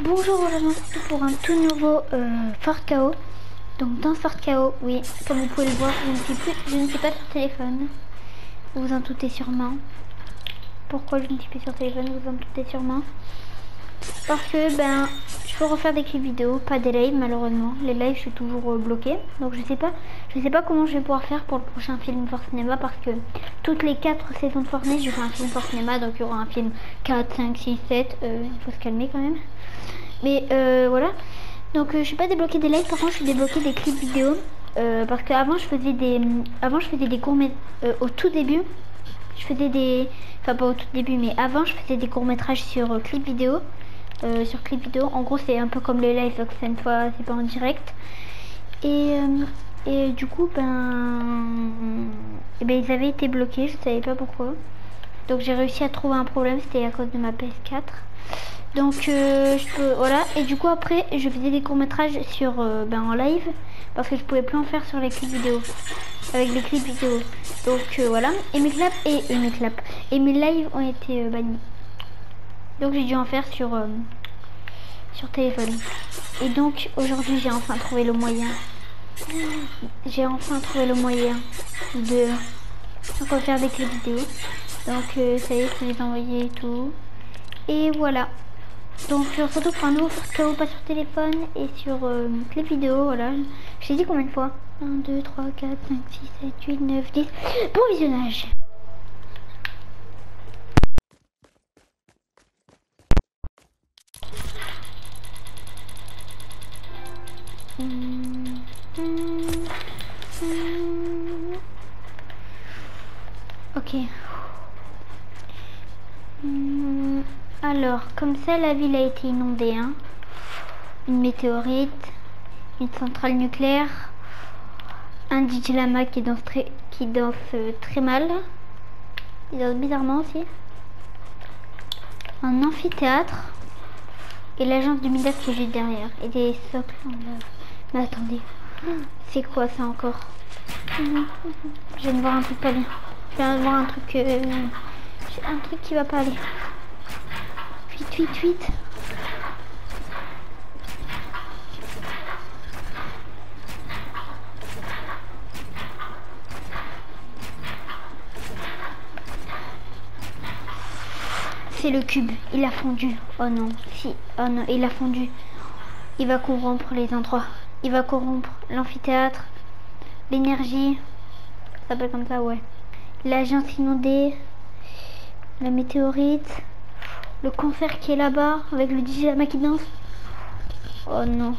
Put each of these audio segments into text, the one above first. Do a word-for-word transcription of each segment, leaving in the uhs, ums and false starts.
Bonjour, aujourd'hui on se retrouve pour un tout nouveau euh, Fort K O. Donc dans Fort K O, oui, comme vous pouvez le voir, je ne suis plus, je ne suis pas sur téléphone. Vous vous en doutez sûrement. Pourquoi je ne suis plus sur téléphone, vous vous en doutez sûrement. Parce que ben, je peux refaire des clips vidéo, pas des lives malheureusement. Les lives, je suis toujours euh, bloquée. Donc je sais pas, je sais pas comment je vais pouvoir faire pour le prochain film Fort Cinéma, parce que toutes les quatre saisons de Fortnite, je ferai un film Fort Cinéma, donc il y aura un film quatre, cinq, six, sept. Euh, il faut se calmer quand même. Mais euh, voilà. Donc euh, je suis pas débloquée des lives, par contre je suis débloquée des clips vidéo. Euh, parce qu'avant je faisais des, avant je faisais des courts métrages euh, au tout début. Je faisais des, enfin pas au tout début, mais avant je faisais des courts métrages sur euh, clips vidéo. Euh, sur clip vidéo, en gros c'est un peu comme les lives, donc cette fois c'est pas en direct. Et, euh, et du coup ben, et ben ils avaient été bloqués, je savais pas pourquoi. Donc j'ai réussi à trouver un problème, c'était à cause de ma P S quatre. Donc euh, je peux, voilà. Et du coup après je faisais des courts métrages sur euh, ben, en live, parce que je pouvais plus en faire sur les clips vidéo, avec les clips vidéo. Donc euh, voilà. Et mes claps et, et mes claps et mes lives ont été euh, bannis. Donc j'ai dû en faire sur euh, sur téléphone. Et donc aujourd'hui j'ai enfin trouvé le moyen. J'ai enfin trouvé le moyen de refaire des clips vidéo. Donc euh, ça y est, je les ai envoyés et tout. Et voilà. Donc je se retrouve pour un nouveau Fort K O, pas sur téléphone et sur euh, clip vidéo, voilà. Je t'ai dit combien de fois? un, deux, trois, quatre, cinq, six, sept, huit, neuf, dix. Bon visionnage. Mmh, mmh, mmh. Ok. Mmh. Alors, comme ça, la ville a été inondée. Hein. Une météorite, une centrale nucléaire, un D J Lama qui danse très, qui danse euh, très mal. Il danse bizarrement aussi. Un amphithéâtre. Et l'agence du Midas qui est juste derrière. Et des socles en lave. Mais attendez. C'est quoi ça encore? Je viens de voir un truc pas bien. Je viens de voir un truc... Euh, un truc qui va pas aller. Vite, vite, vite. C'est le cube. Il a fondu. Oh non. Si. Oh non. Il a fondu. Il va corrompre les endroits. Il va corrompre l'amphithéâtre. L'énergie. Ça s'appelle comme ça, ouais. L'agence inondée. La météorite. Le concert qui est là-bas. Avec le D J Lama qui danse. Oh non.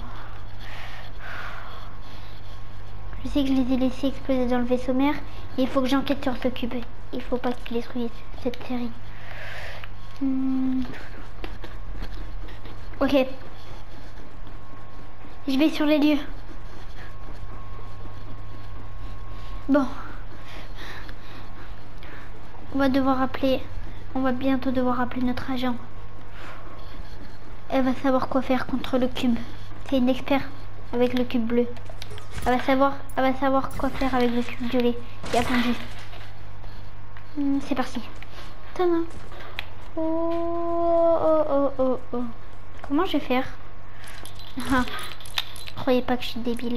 Je sais que je les ai laissés exploser dans le vaisseau mère. Et il faut que j'enquête sur ce cube. Il faut pas qu'il détruise cette série. Hmm. Ok. Je vais sur les lieux. Bon. On va devoir appeler... On va bientôt devoir appeler notre agent. Elle va savoir quoi faire contre le cube. C'est une experte avec le cube bleu. Elle va savoir, elle va savoir quoi faire avec le cube violet qui a fondu. Hmm, c'est parti. Tada. Oh, oh, oh, oh, oh. Comment je vais faire? Ah, croyez pas que je suis débile.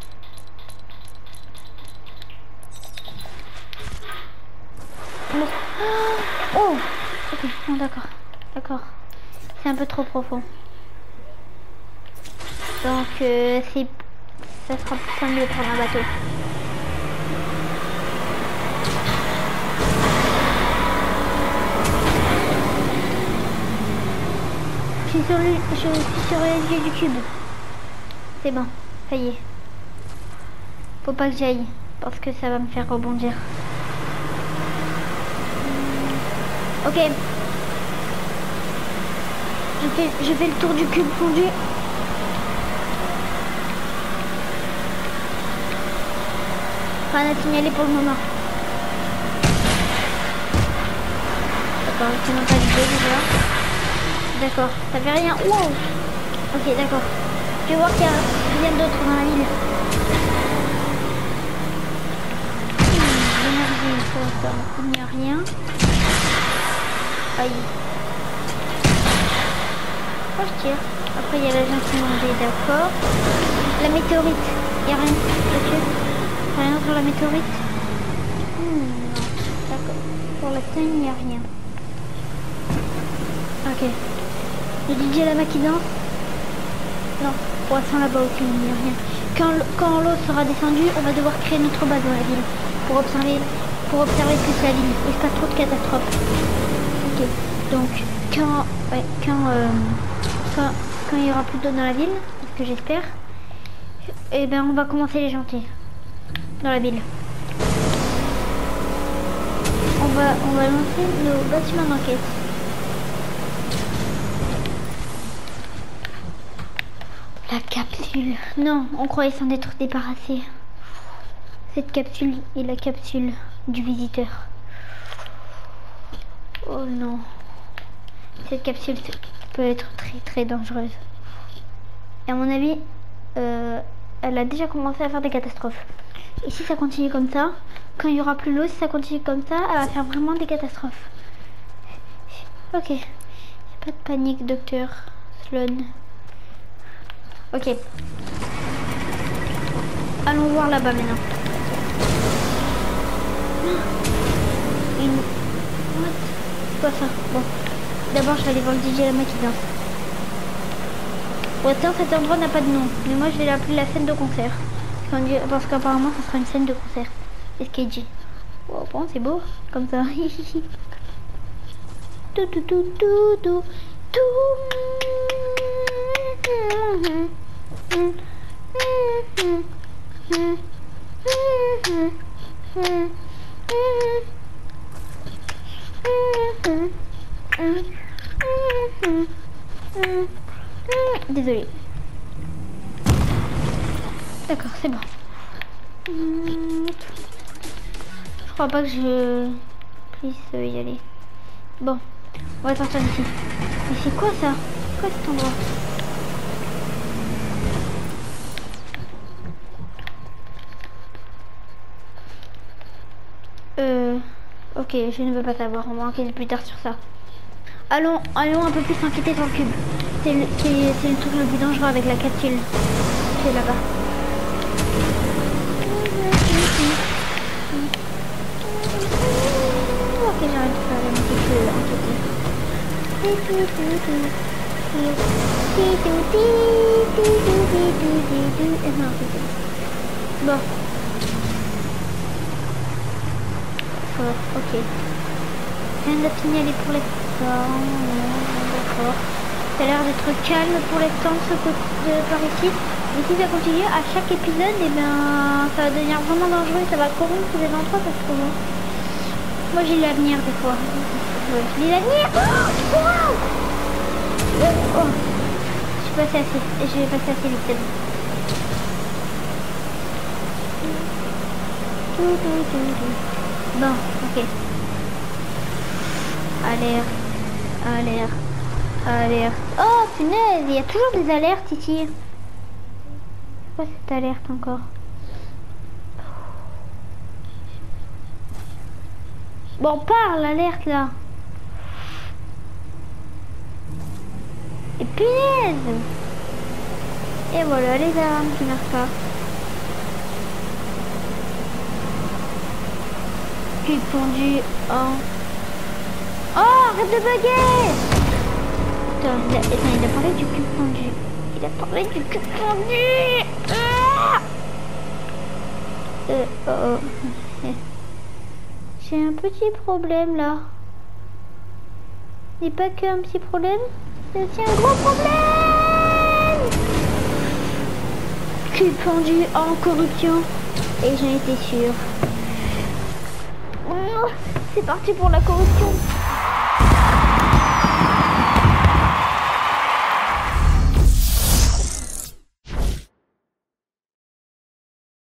Bon. Oh, ok, non, d'accord, d'accord. C'est un peu trop profond. Donc, euh, c'est, ça sera plus mieux de prendre un bateau. Je suis sur le, je suis sur les yeux du cube. C'est bon, ça y est. Faut pas que j'aille, parce que ça va me faire rebondir. Ok. Je fais, je fais le tour du cube fondu. Rien à signaler pour le moment. D'accord, c'est même pas l'idée déjà. D'accord, ça fait rien. Wow. Ok, d'accord. Je vais voir qu'il n'y a rien d'autre dans la ville. L'énergie, pour l'instant, il n'y a rien. Aïe. Moi je tire. Après il y a l'agent qui m'a demandé, d'accord. La météorite. Il n'y a rien. Ok. Rien sur la météorite. Hmm, non. D'accord. Pour la taille, il n'y a rien. Ok. Le D J à la main qui danse. Non. Pour l'instant là-bas aussi, il n'y a rien. Quand, quand l'eau sera descendue, on va devoir créer notre base dans la ville. Pour observer, pour observer toute la ville. Il se passe trop de catastrophes. Ok. Donc, quand, ouais, quand, euh, quand, quand il y aura plus d'eau dans la ville, ce que j'espère, et ben on va commencer les chantiers dans la ville. On va, on va lancer nos bâtiments d'enquête. La capsule. Non, on croyait s'en être débarrassé. Cette capsule est la capsule du visiteur. Oh non. Cette capsule peut être très très dangereuse. Et à mon avis, euh, elle a déjà commencé à faire des catastrophes. Et si ça continue comme ça, quand il y aura plus l'eau, si ça continue comme ça, elle va faire vraiment des catastrophes. Ok. Y a pas de panique, docteur Sloan. Ok. Allons voir là-bas maintenant. Une... What? C'est quoi ça? Bon. D'abord, je vais aller voir le D J à la main qui danse. Pour l'instant, cet endroit n'a pas de nom. Mais moi, je vais l'appeler la scène de concert. Parce qu'apparemment, ça sera une scène de concert. S K J. Oh, bon, c'est beau. Comme ça. Tout, tout, tout, tout, tout, tout. Désolée. D'accord, c'est bon. Je crois pas que je puisse y aller. Bon, on va sortir d'ici. Mais c'est quoi ça? C'est quoi cet endroit? Euh... Ok, je ne veux pas savoir. On va enquêter plus tard sur ça. Allons, allons un peu plus enquêter sur le cube. C'est le, c'est le truc le plus dangereux avec la capsule. C'est là-bas. Ok, j'arrête de faire un petit peu enquêter. Bon. D'accord, ok. Rien de signaler pour l'instant. D'accord. Ça a l'air d'être calme pour l'instant ce côté par ici. Mais si ça continue à chaque épisode, et ben ça va devenir vraiment dangereux et ça va corrompre les endroits parce que bon. Moi j'ai l'avenir des fois. Ouais, j'ai l'avenir. Oh, wow. Oh. Je suis passée assez. Je vais passer assez vite. Bon, ok. Alerte, alerte, alerte. Oh, punaise, il y a toujours des alertes ici. C'est quoi cette alerte encore? Bon, parle, l'alerte là. Et punaise. Et voilà les armes qui marchent pas. Cul pendu en... Oh, arrête de bugger. Attends, il a, attends, il a parlé du cul pendu. Il a parlé du cul pendu. Ah euh, oh, oh. J'ai un petit problème là. Ce n'est pas qu'un petit problème, c'est aussi un gros problème. Cul pendu en corruption. Et j'en étais sûre. Oh, c'est parti pour la corruption.